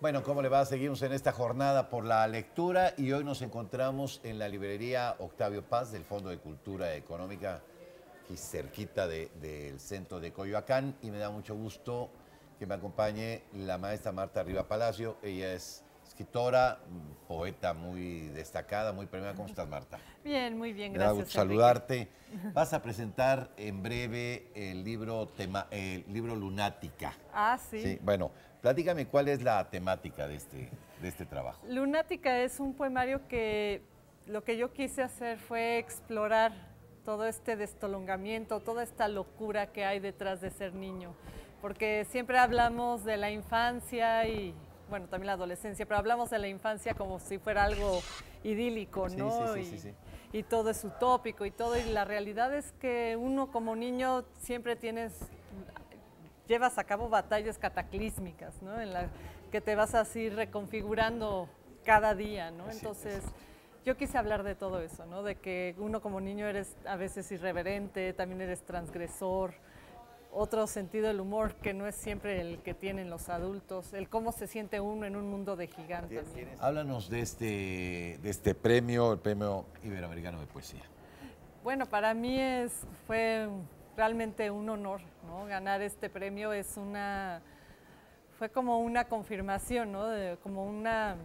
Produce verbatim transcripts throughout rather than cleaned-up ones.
Bueno, ¿cómo le va? Seguimos en esta jornada por la lectura y hoy nos encontramos en la librería Octavio Paz del Fondo de Cultura Económica, aquí cerquita de- del centro de Coyoacán, y me da mucho gusto que me acompañe la maestra Marta Riva Palacio. Ella es escritora, poeta muy destacada, muy premiada. ¿Cómo estás, Marta? Bien, muy bien, Me da gracias, gusto Enrique. saludarte. Vas a presentar en breve el libro, tema, el libro Lunática. Ah, sí. Sí, bueno, platícame cuál es la temática de este, de este trabajo. Lunática es un poemario que lo que yo quise hacer fue explorar todo este destolongamiento, toda esta locura que hay detrás de ser niño. Porque siempre hablamos de la infancia y, bueno, también la adolescencia, pero hablamos de la infancia como si fuera algo idílico, Sí, ¿no? sí, sí, y, sí, sí. y todo es utópico y todo, y la realidad es que uno como niño siempre tienes, llevas a cabo batallas cataclísmicas, ¿no? En la que te vas así reconfigurando cada día, ¿no? Así, Entonces, así. yo quise hablar de todo eso, ¿no? De que uno como niño eres a veces irreverente, también eres transgresor, otro sentido del humor que no es siempre el que tienen los adultos, el cómo se siente uno en un mundo de gigantes. Háblanos de este, de este premio, el Premio Iberoamericano de Poesía. Bueno, para mí es, fue realmente un honor, ¿no? Ganar este premio es una, fue como una confirmación, ¿no? De- como una,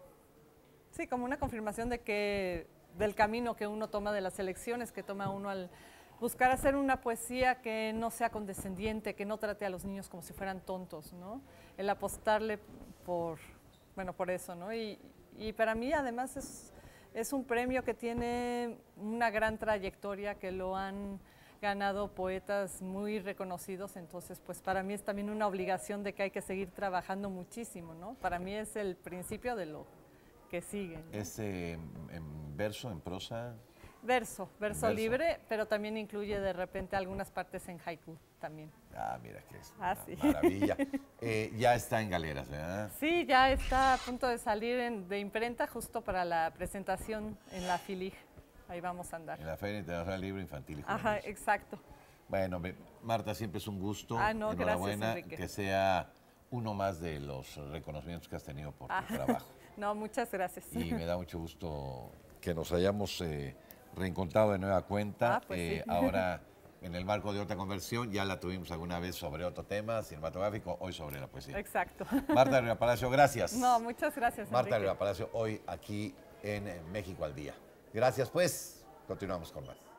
sí, como una confirmación de que, del camino que uno toma, de las elecciones que toma uno al buscar hacer una poesía que no sea condescendiente, que no trate a los niños como si fueran tontos, ¿no? El apostarle por, bueno, por eso, ¿no? Y, y para mí además es, es un premio que tiene una gran trayectoria, que lo han ganado poetas muy reconocidos, entonces pues para mí es también una obligación de que hay que seguir trabajando muchísimo, ¿no? Para mí es el principio de lo que sigue, ¿no? ¿Es eh, en verso, en prosa? Verso, verso, Verso. libre, pero también incluye de repente algunas partes en haiku también. Ah, mira que es Ah, una sí. maravilla. Eh, ya está en galeras, ¿verdad? Sí, ya está a punto de salir en- de imprenta justo para la presentación en la FILIG. Ahí vamos a andar. En la Feria Internacional del Libro Infantil y Juvenil. Ajá, exacto. Bueno, me- Marta, siempre es un gusto. Ah, no, gracias, Enhorabuena, Enrique. que sea uno más de los reconocimientos que has tenido por Ah, tu trabajo. no, muchas gracias. Y me da mucho gusto que nos hayamos eh, reencontrado de nueva cuenta. Ah, pues sí. Eh, ahora, en el marco de otra conversión, ya la tuvimos alguna vez sobre otro tema cinematográfico, hoy sobre la poesía. Exacto. Marta Riva Palacio, gracias. No, muchas gracias, Marta Enrique. Riva Palacio, hoy aquí en México al Día. Gracias, pues. Continuamos con más.